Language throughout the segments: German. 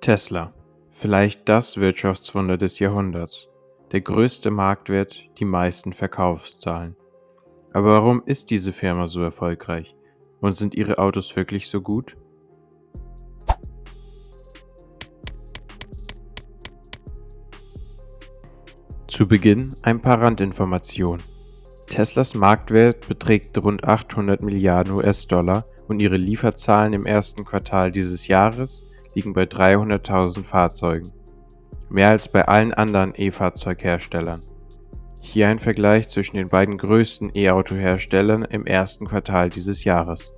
Tesla, vielleicht das Wirtschaftswunder des Jahrhunderts, der größte Marktwert, die meisten Verkaufszahlen. Aber warum ist diese Firma so erfolgreich? Und sind ihre Autos wirklich so gut? Zu Beginn ein paar Randinformationen. Teslas Marktwert beträgt rund 800 Milliarden US-Dollar und ihre Lieferzahlen im ersten Quartal dieses Jahres liegen bei 300.000 Fahrzeugen. Mehr als bei allen anderen E-Fahrzeugherstellern. Hier ein Vergleich zwischen den beiden größten E-Auto-Herstellern im ersten Quartal dieses Jahres.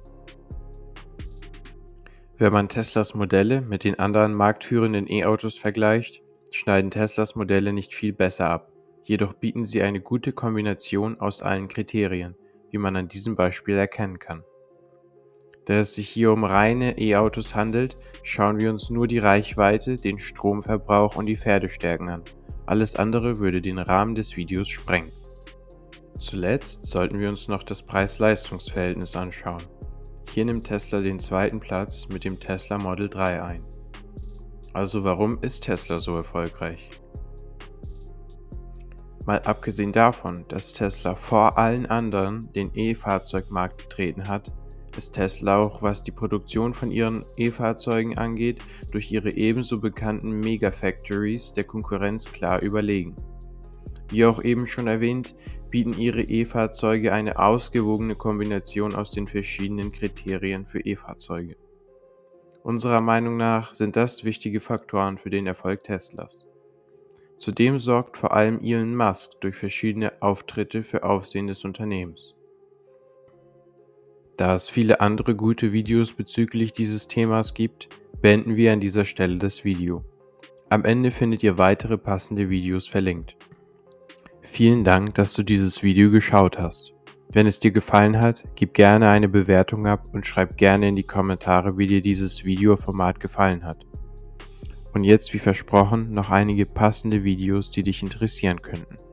Wenn man Teslas Modelle mit den anderen marktführenden E-Autos vergleicht, schneiden Teslas Modelle nicht viel besser ab. Jedoch bieten sie eine gute Kombination aus allen Kriterien, wie man an diesem Beispiel erkennen kann. Da es sich hier um reine E-Autos handelt, schauen wir uns nur die Reichweite, den Stromverbrauch und die Pferdestärken an. Alles andere würde den Rahmen des Videos sprengen. Zuletzt sollten wir uns noch das Preis-Leistungs-Verhältnis anschauen. Hier nimmt Tesla den zweiten Platz mit dem Tesla Model 3 ein. Also warum ist Tesla so erfolgreich? Mal abgesehen davon, dass Tesla vor allen anderen den E-Fahrzeugmarkt betreten hat, ist Tesla auch, was die Produktion von ihren E-Fahrzeugen angeht, durch ihre ebenso bekannten Megafactories der Konkurrenz klar überlegen. Wie auch eben schon erwähnt, bieten ihre E-Fahrzeuge eine ausgewogene Kombination aus den verschiedenen Kriterien für E-Fahrzeuge. Unserer Meinung nach sind das wichtige Faktoren für den Erfolg Teslas. Zudem sorgt vor allem Elon Musk durch verschiedene Auftritte für Aufsehen des Unternehmens. Da es viele andere gute Videos bezüglich dieses Themas gibt, beenden wir an dieser Stelle das Video. Am Ende findet ihr weitere passende Videos verlinkt. Vielen Dank, dass du dieses Video geschaut hast. Wenn es dir gefallen hat, gib gerne eine Bewertung ab und schreib gerne in die Kommentare, wie dir dieses Videoformat gefallen hat. Und jetzt, wie versprochen, noch einige passende Videos, die dich interessieren könnten.